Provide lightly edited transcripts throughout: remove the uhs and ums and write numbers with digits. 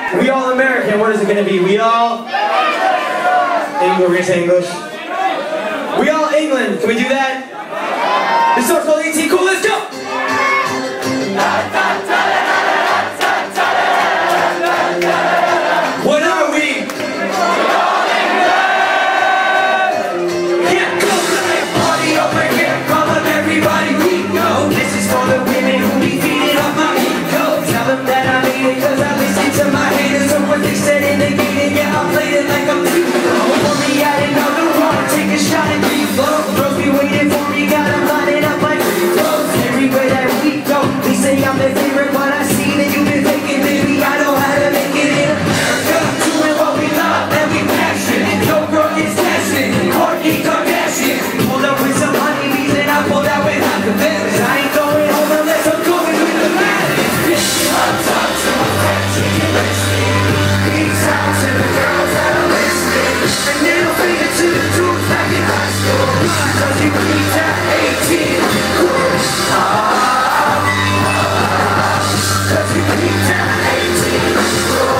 We all American, what is it gonna be? We all... We're gonna say English. We all England, can we do that? This song's called 18 Cool, let's go! What are we? Yeah, go! Party over here, call up everybody we know. This is for the women who be feeding off my ego. Tell them that I made it cause I listened to my haters and what they said in the meeting. Yeah, I played it like I'm too low. For me, I didn't know the wrong. Take a shot and reload. Girls be waiting for me, got them lining up like reloads. Everywhere that we go, they say I'm their favorite, but I see that you've been faking, baby. I know how to make it in America. Doing what we love and we passion. No girl gets passion. Kourtney Kardashian. Pulled up with some honeybees and I pulled out with half the feathers. I ain't going home unless I'm going with the madness. I talk to my friends, you can listen. Peace out to the girls that are listening. And middle finger to the dudes back in high school. Cause you keep that 18 cool. Cause you keep that 18 cool.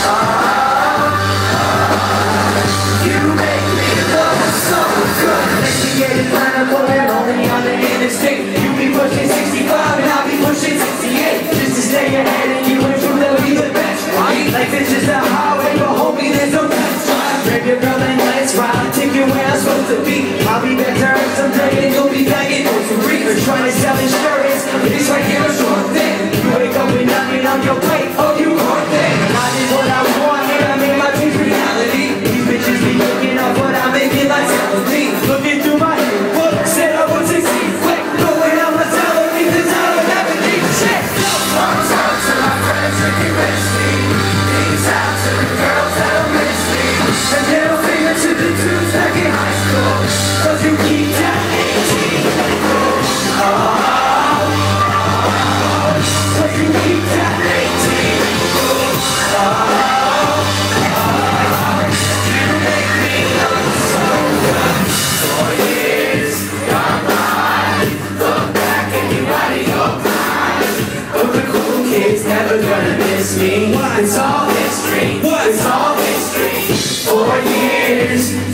You make me look so good. Next to get it kind of cool and only on the interstate. You be pushing 65 and I'll be pushing 68. Just to stay ahead and you and Drew, they'll be the best, right? Like this is the highway, but homie, there's no test drive. Grab your girl and let's ride. Take you where I'm supposed to be. I'll be better someday and you'll be begging for some free. We're trying to sell insurance, but this right here is your thing. You wake up with nothing on your plate, oh you want thing. I did what I want and I made my dreams reality. These bitches be looking up, but I make it like melody. Looking through my book, said I would succeed quick. Going out my salary, cause I don't have to need shit. Arms out to my friends if you miss me. Peace out to the girls that are miss me. And middle finger to the dudes back in high school. Cause you keep that 18 cool. Cause you keep that 18 cool. You make me look so good. 4 years gone by. Look back and you're out of your mind. But the cool kids never gonna miss me. It's all history. It's all history. 4 years.